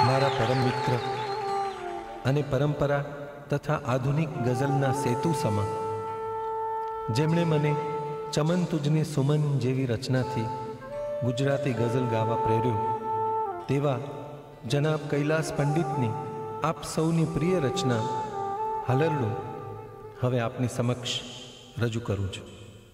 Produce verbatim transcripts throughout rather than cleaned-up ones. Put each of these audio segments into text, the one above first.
मारा परम मित्र अने परंपरा तथा आधुनिक गजलना सेतु समा जेमणे मने चमन तुझने सुमन जेवी रचना थी गुजराती गजल गावा प्रेर्यो तेवा जनाब कैलास पंडितनी आप सौनी प्रिय रचना हलरडू हवे आपनी समक्ष रजू करूं छुं।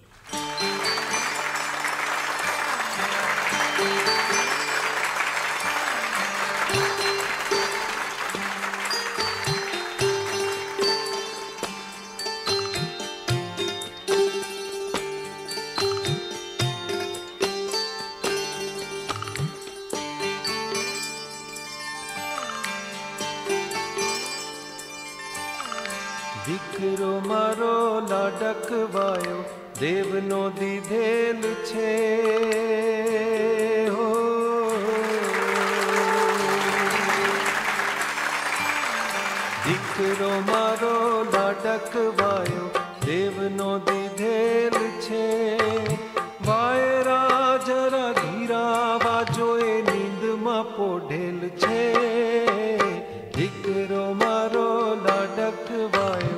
दीकरो मारो लाडक वायो देवनो दीधेल छे हो दीकरो मारो लाडक वायो देवनो दीधेल छे वायरा जरा धीरा वाजो ए नींद मा पोढेल छे दीकरो मारो लाडक वायो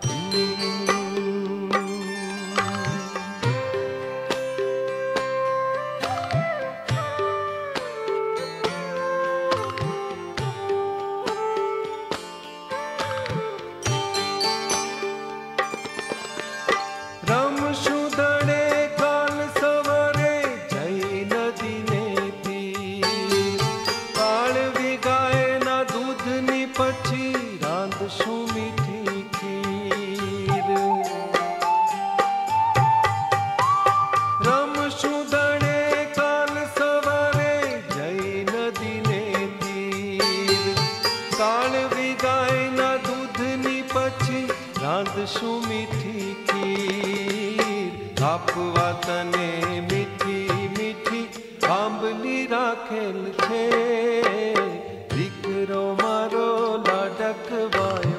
शू मीठी खीर आपवा तने मीठी मीठी आंबली राखेल छे दीकरो मारो लाडक वायो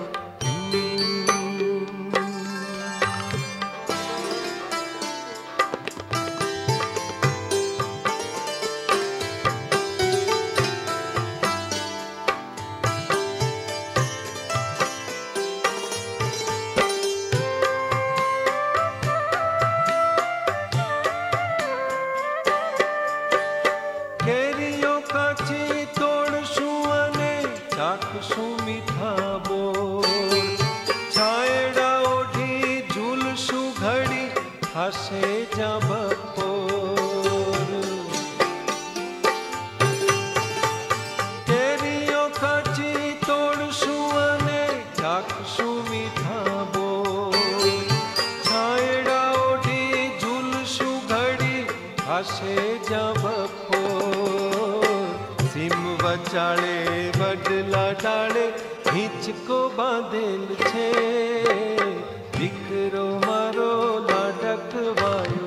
हसे जा बपोर केरियो खाची तोड़शू अने चाखशू मीठा बोर छायड़ा ओढ़ी झूलशू घड़ी हसे जा बपोर सीम वचाड़े वडला डाले हिंचको बांधेल छे दीकरो मारो लाडक वायो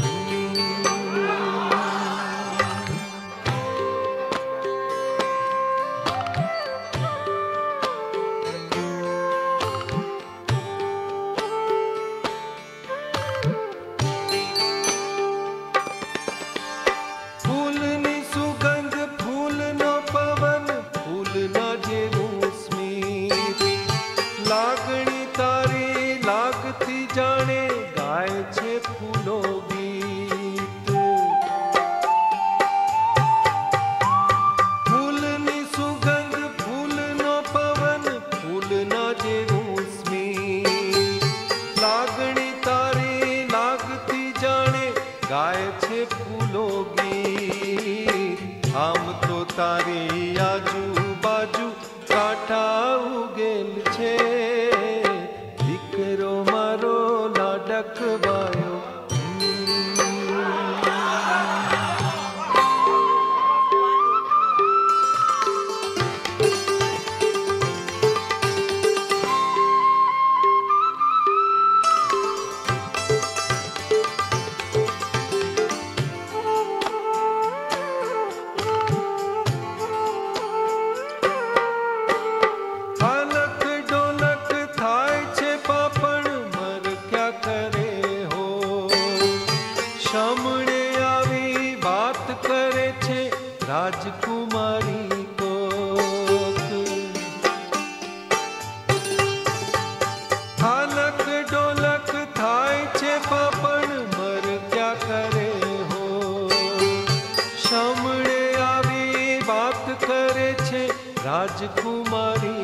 फूलनी सुगंध फूलनो पवन फूलना जेवुं स्मित लागणी तारी लागती जाने गाय छे फूलो गीत फूलनी सुगंध फूलनो पवन फूलना जेवुं स्मित लागणी तारी लागती जाने गाय छे फूलो गीत आम तो तारी आजू बाजू कांटा उगेल छे दीकरो मारो लाडक वायो राजकुमारी को રાજકુમારી